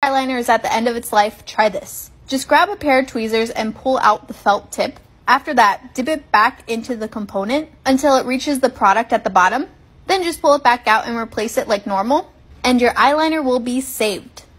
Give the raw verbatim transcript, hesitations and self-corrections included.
eyeliner is at the end of its life, try this. Just grab a pair of tweezers and pull out the felt tip. After that, dip it back into the component until it reaches the product at the bottom. Then just pull it back out and replace it like normal, and your eyeliner will be saved.